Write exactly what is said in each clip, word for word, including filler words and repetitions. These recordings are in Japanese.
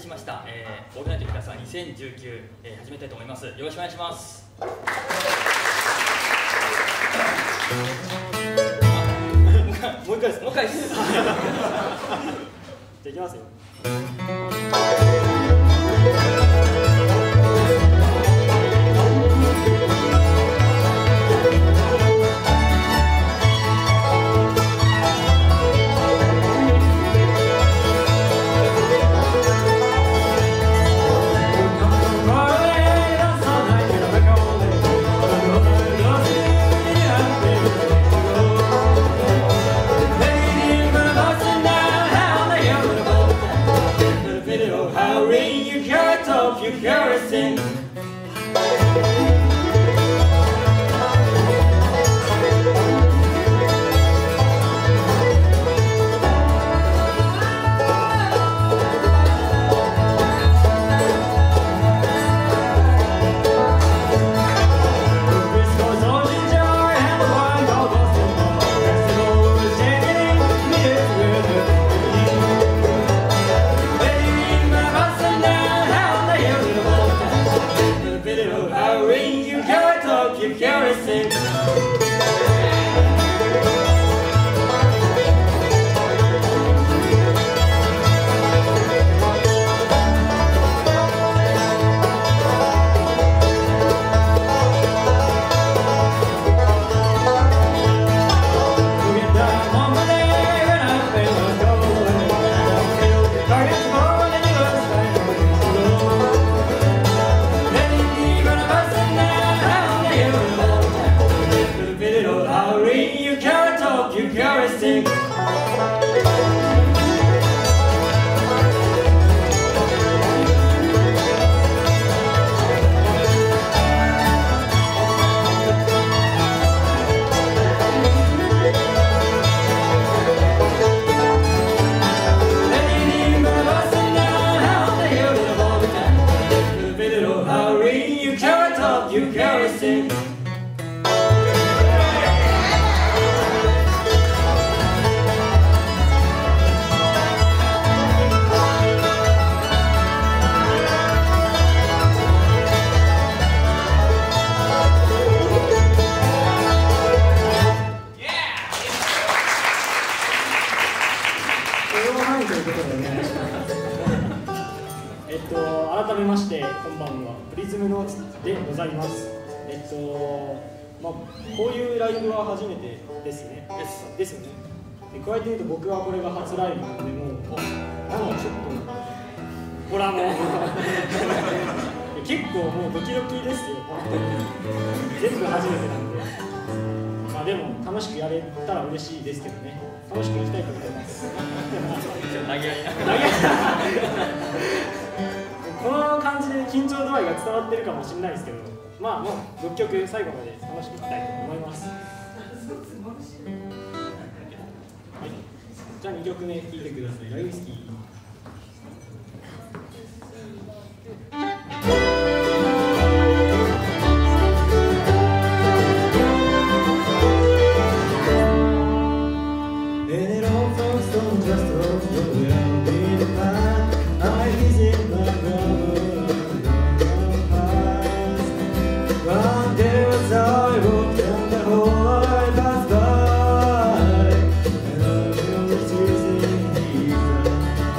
しました、えー、オールナイト日傘にせんじゅうきゅう、えー、始めたいと思います。よろしくお願いします。あもう一回です。もう一回です。じゃあいきますよ。 えっと、改めましてこんばんは、プリズムノーツでございます。えっと、まあ、こういうライブは初めてですね。ですですよね。で加えて言うと僕はこれが初ライブなので、もうなんかちょっとほらもう結構もうドキドキですよ、本当に。全部初めてなんで、まあでも楽しくやれたら嬉しいですけどね。楽しくいきたいと思います。投げやりな。投げやりこの感じで緊張度合いが伝わってるかもしれないですけど、まあもうろっきょく最後まで楽しくいきたいと思います。はい、じゃあにきょくめ聴いてください。ライウスキー。 By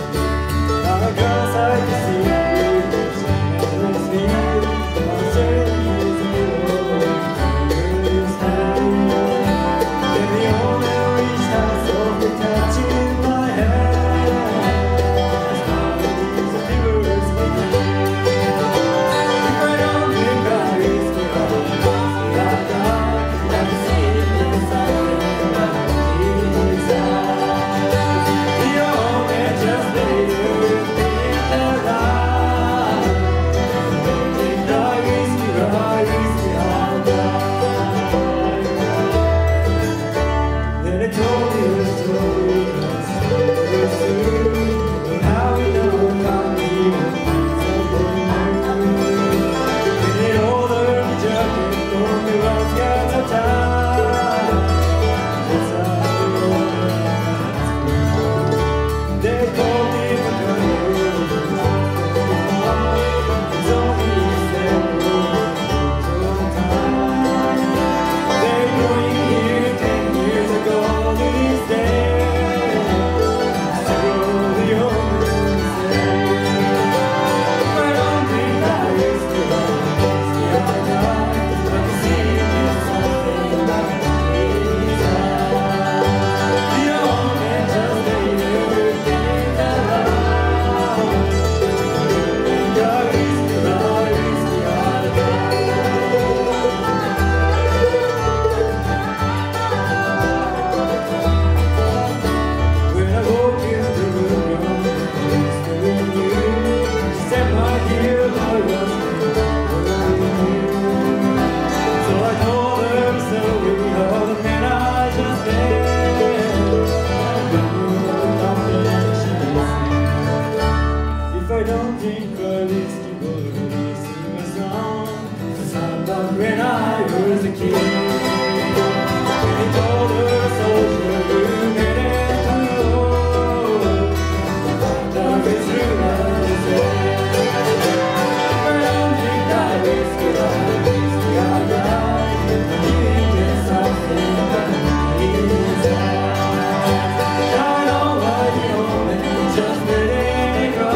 If I don't drink my whiskey, will you sing a song? The sound of when I was a kid. They told her soldier, you made it through. Love is through my desert. If I don't drink that whiskey, that whiskey I die. Giving me something that needs that. I don't want you home and just let it go.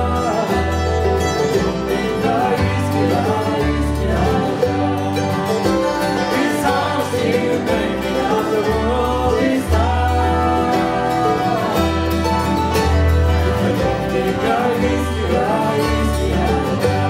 Don't think that whiskey, that whiskey I die. It's honesty you make me out the world is time. If I don't think that whiskey, that whiskey I die.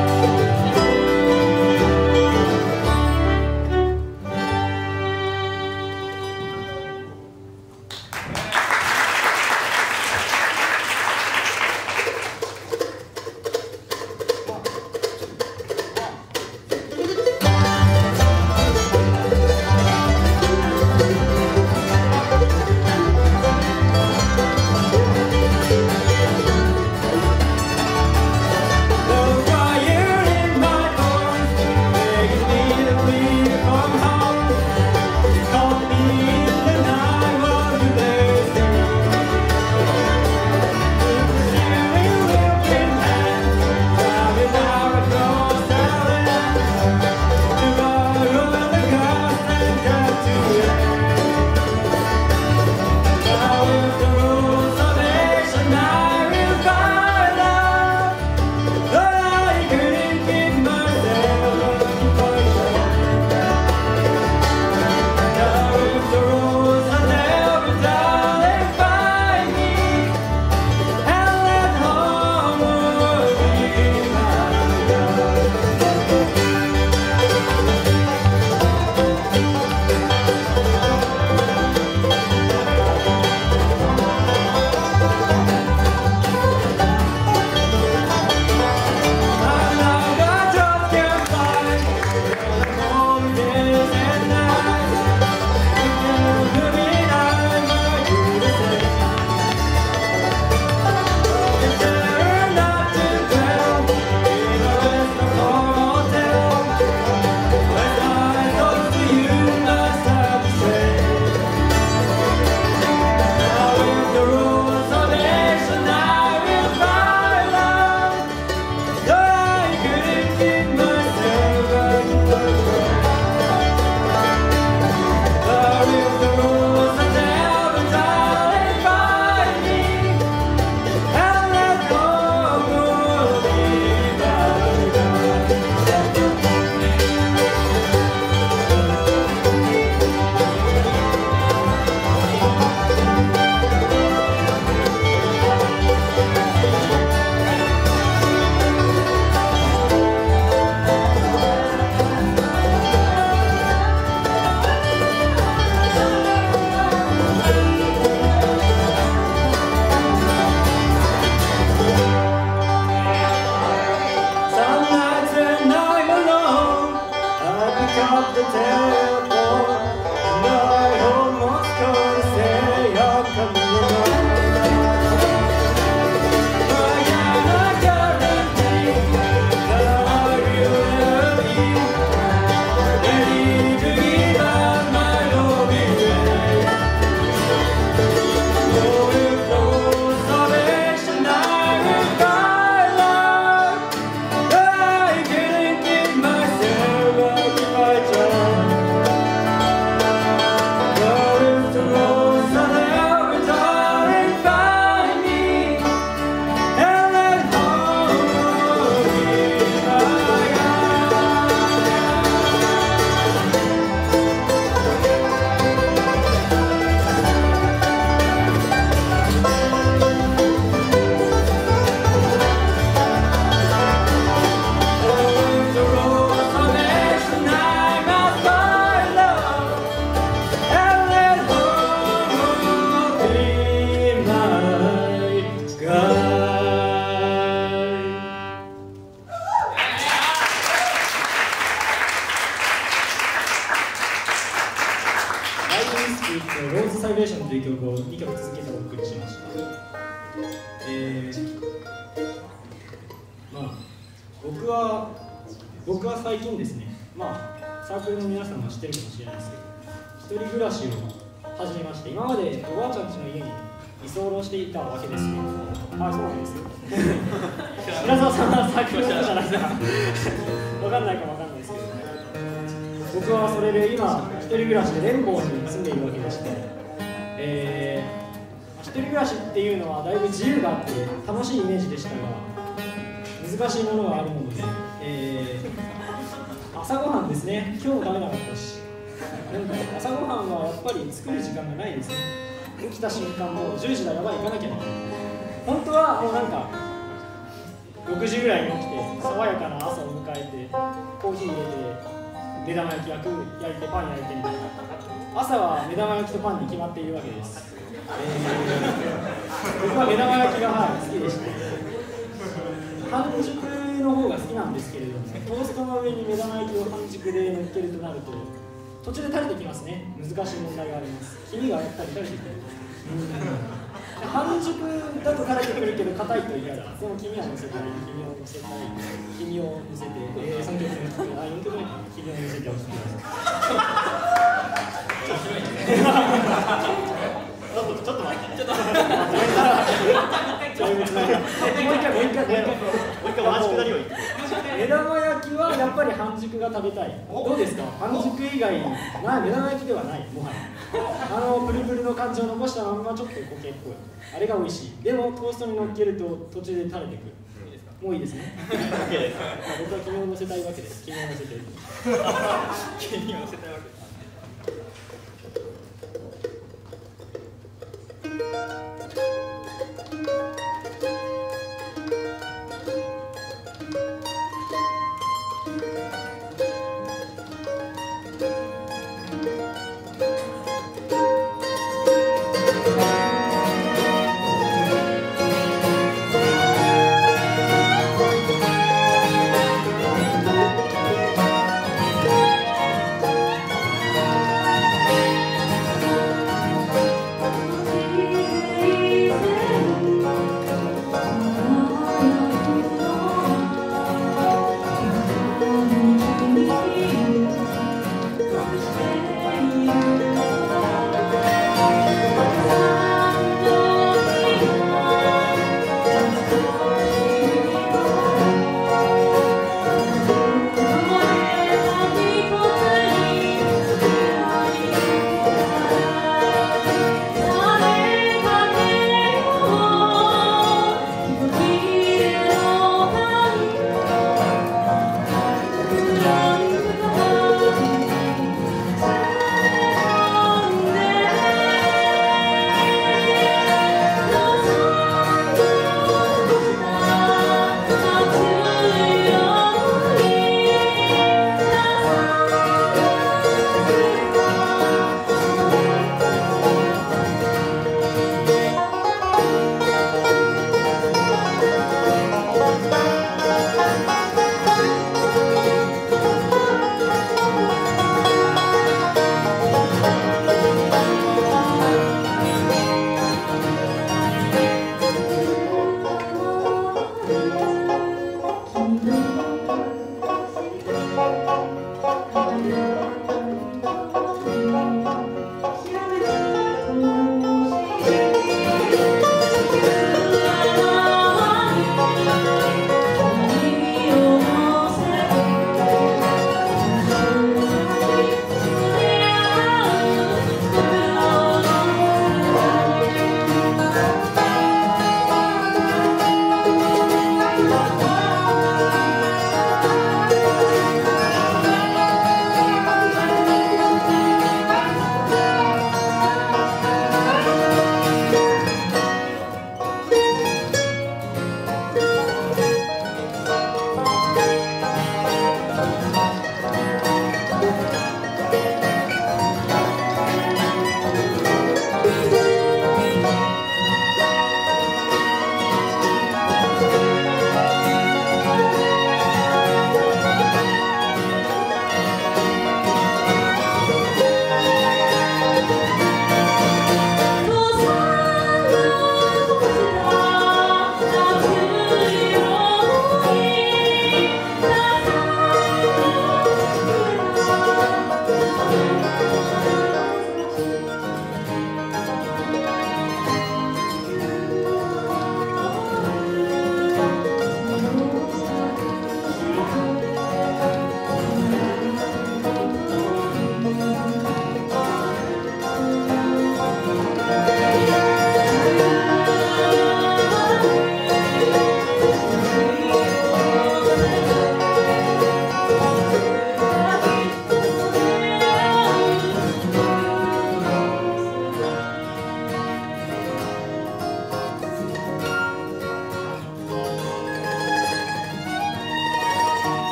僕は僕は最近ですね、まあサークルの皆さんは知ってるかもしれないですけど、一人暮らしを始めまして、今までおばあちゃん家の家に居候していたわけですね。あ、そうなんですよ。平沢さんはサークルの人じゃないですか。わかんないかもわかんないですけど、僕はそれで今一人暮らしで連邦に住んでいるわけでして、えー、一人暮らしっていうのはだいぶ自由があって楽しいイメージでしたが、難しいものがあるもので、えー、朝ごはんですね。今日も食べなかったし、なんか朝ごはんはやっぱり作る時間がないですね。起きた瞬間もうじゅうじだ、やばい、行かなきゃな。本当はもうなんかろくじぐらいに起きて爽やかな朝を迎えてコーヒー入れて目玉焼き焼く焼いてパン焼いてみたいな。朝は目玉焼きとパンに決まっているわけです。えー、僕は目玉焼きが、はい、好きでして、半熟の方が好きなんですけれども、トーストの上に目玉焼きを半熟で乗っけるとなると途中で垂れてきますね。難しい問題があります。黄身がやっぱり垂れてくる。半熟だと垂れてくるけど硬いと嫌だ。でも黄身は乗せたい、黄身を乗せたい、黄身を乗せて、えー、さんきょくめの曲、あ、よんきょくめ、黄身を乗せておきます。面白いね。ちょっと、ちょっと待って、ちょっと待って。もう一回、もう一回、もう一回、もう一回、同じくだりを言って。目玉焼きはやっぱり半熟が食べたい。どうですか？半熟以外な目玉焼きではない、もはや。あのプルプルの感じを残したまんまちょっと固形っぽい。あれが美味しい。でもトーストに乗っけると途中で垂れてくる。いいですか？もういいですね。僕は黄身を乗せたいわけです。黄身を乗せて。黄身を乗せたいわけです。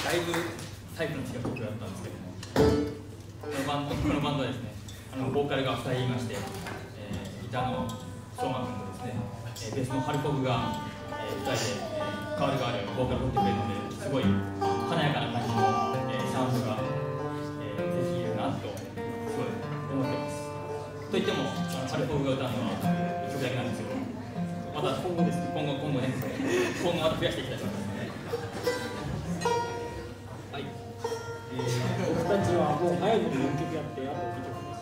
だいぶタイプの違う曲だったんですけども、このバンド、このバンドはですね、あのボーカルがふたりいまして、えー、ギターの翔馬君とですね、えー、ベースのハルコグが、えー、ふたりで、えー、代わる代わるボーカルを取ってくれるので、すごい華やかな感じの、えー、サウンドが、えー、できるなとすごい思ってます。といっても、あのハルコグが歌うのはいっきょくだけなんですけど、また今後ですね、今後今後ね、今後また増やしていきたいと思います。 僕たちはもう早いのでよんきょくやってあとにきょくです。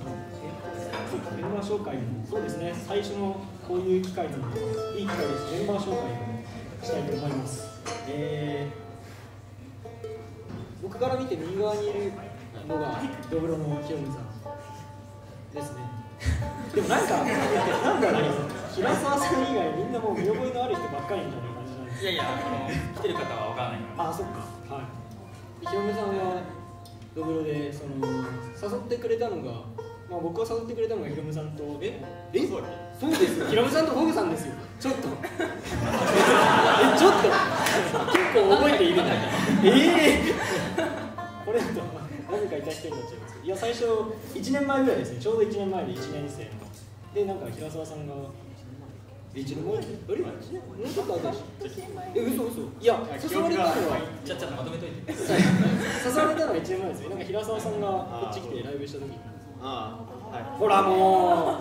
メンバー紹介もそうですね、最初のこういう機会なのでいい機会です。メンバー紹介をしたいと思います。えー、僕から見て右側にいるのがドブロのヒロムさんですね。でもなんかなんだろう、平沢さん以外みんなもう見覚えのある人ばっかりみたいな感じなんです。 いやいや、あの来てる方は分からないから。 あ、そっか。はい。ヒロムさんはドブロでその誘ってくれたのが、まあ、僕が誘ってくれたのがヒロムさんとええそうそうですよ、ヒロムさんとホグさんですよ。ちょっとえちょっと結構覚えているんだええー、これだとなぜかいた人になっちゃいます。いや最初いちねんまえぐらいですね、ちょうどいちねんまえでいちねん生ので、なんか平沢さんがいちねんまえであれもうちょっと後でしょ。え、嘘嘘。いや、誘われたのはちゃっちゃとまとめといて。 誘われたのはいちねんまえですよ。なんか平沢さんがこっち来てライブした時に、ああ、はい、ほらもう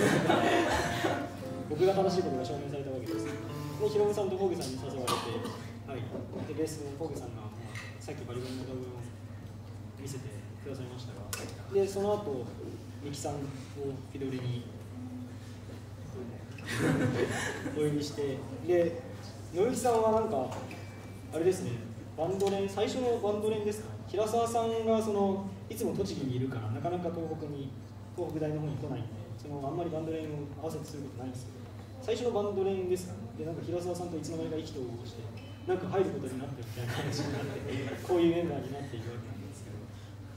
僕が正しいことが証明されたわけです。で、ヒロムさんとフォグさんに誘われて、はい、でベースのフォグさんが、まあ、さっきバリバリの動画を見せてくださいましたが、でその後ミキさんをフィドルにお呼びして、で野口さんはなんかあれですね、バンド連最初のバンド連ですか。平沢さんがそのいつも栃木にいるからなかなか東北に東北大の方に来ないんで、そのあんまりバンド連を合わせてすることないんですけど、最初のバンド連ですかね。でなんか平沢さんといつの間にか意気投合してなんか入ることになってるみたいな話になってこういうメンバーになっているわけなんですけど、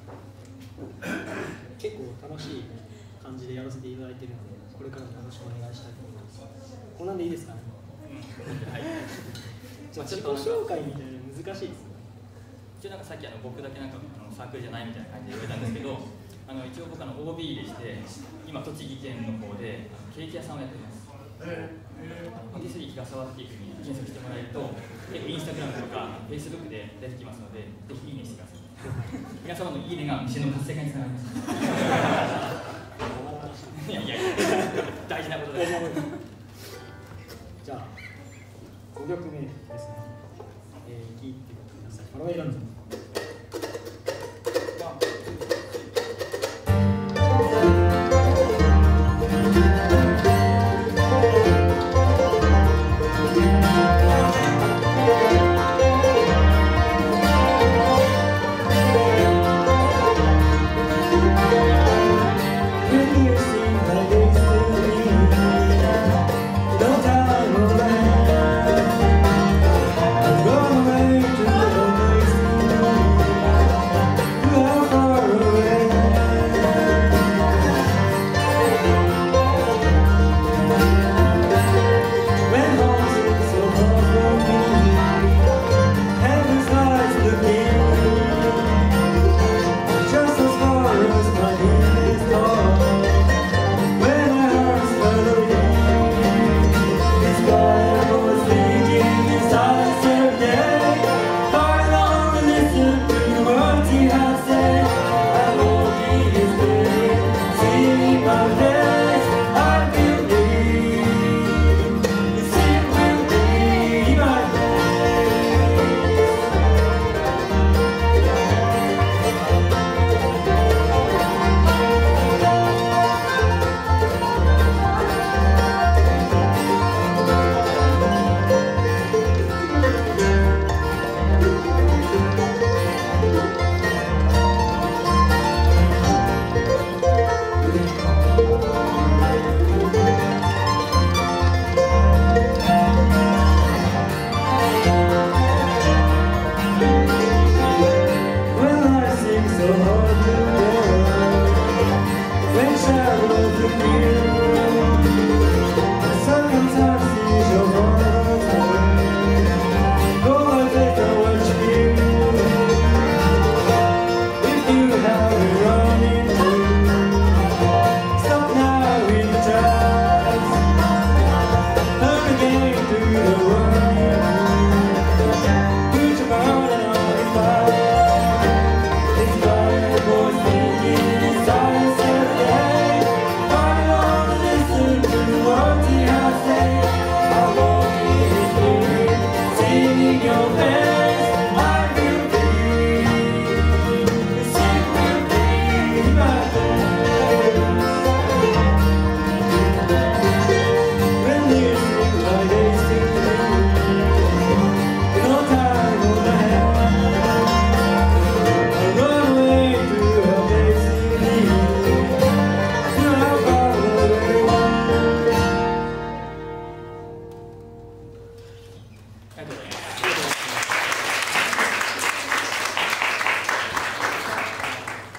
結構楽しい感じでやらせていただいているので、これからもよろしくお願いしたいと思います。こんなんでいいですかね。 はい。 じゃあ自己紹介みたいなの難しいですね。 一応なんかさっきあの僕だけなんかあのサークルじゃないみたいな感じで言われたんですけど、あの一応僕あの オービー でして今栃木県の方であのケーキ屋さんをやってます。本日日が触っていくに検索してもらえると、結構インスタグラムとかフェイスブックで出てきますので、ぜひいいねしてください。皆様のいいねが店の活性化につながります。いやいやいや、大事なことです。 じゃあごきょくめですね。えー、聴いてください。パロエランド。I'm gonna wait till the next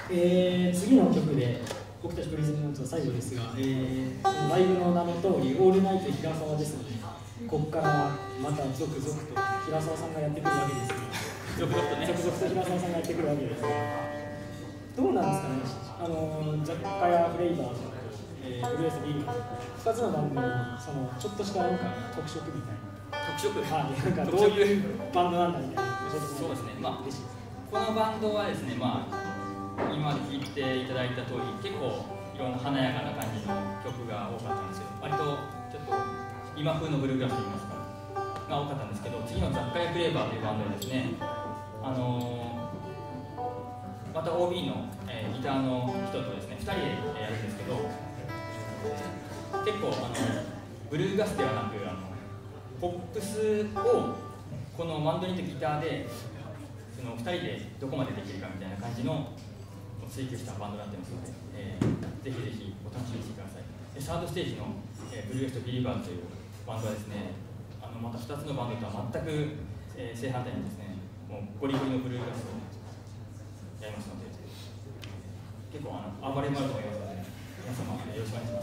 えー、次の曲で僕たちプリズムノーツは最後ですが、えー、ライブの名の通りオールナイト平沢ですので、ここからまた続々と平沢さんがやってくるわけですが続々とね続々と平沢さんがやってくるわけですが、どうなんですかね、あの雑貨やフレイバーと、えー、ブルーエスビールふたつのバンドのそのちょっとしたなんか特色みたいな特色はい、なんかどういうバンドなんだみたいな教えてもらそうですね、まあ、 嬉しいです。 このバンドはですね、まあ、今まで聴いていただいた通り、結構いろんな華やかな感じの曲が多かったんですよ。割とちょっと今風のブルーグラスといいますかが多かったんですけど、次の雑貨屋フレーバーというバンドはですね、あのー、また オービー の、えー、ギターの人とですねふたりでやるんですけど、結構あのブルーグラスではなくあのポップスをこのマンドリンとギターでそのふたりでどこまでできるかみたいな感じの追求したバンドになってますので、えー、ぜひぜひお楽しみにしてください。でサードステージの、えー、ブルーエストビリーバーズというバンドはですね、あのまたふたつのバンドとは全く、えー、正反対にですね、もうゴリゴリのブルーグラスをやりますので、結構あの暴れ回ると思いますので、皆様よろしくお願いします。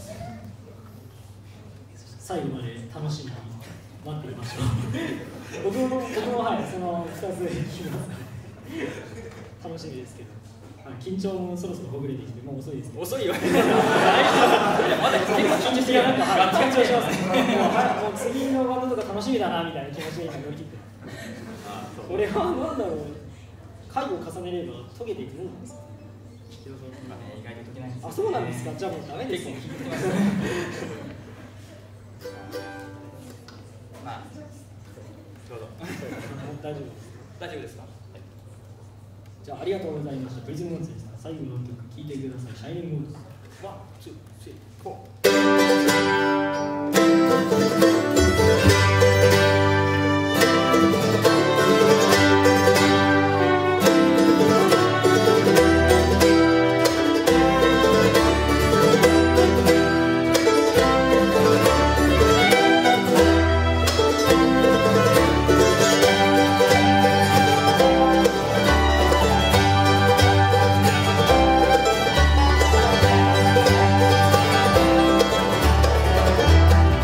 最後まで楽しみに待っていましょう。僕も僕もはいそのふたつで聞きます。楽しみですけど。緊張もそろそろほぐれてきて、もう遅いですけど。 遅いよ。まだ結構緊張してる。 なんか、はい、緊張しますね。もう、はい、もう次のバンドとか楽しみだなみたいな気持ちで今乗り切って。これはなんだろう。回を重ねれば解けていくものなんですかね。 今ね、意外と解けないんですよね。 あ、そうなんですか。じゃあもうダメですね。 結構聞いてますね。まあ、どうぞ。 大丈夫です。 大丈夫ですか。 じゃあありがとうございました。プリズムノーツでした。最後の曲聴いてください。シャイニングウォーズ。ワン、ツー、スリー、フォー。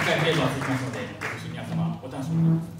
回フレーバー続きますので、ぜひ皆様お楽しみに。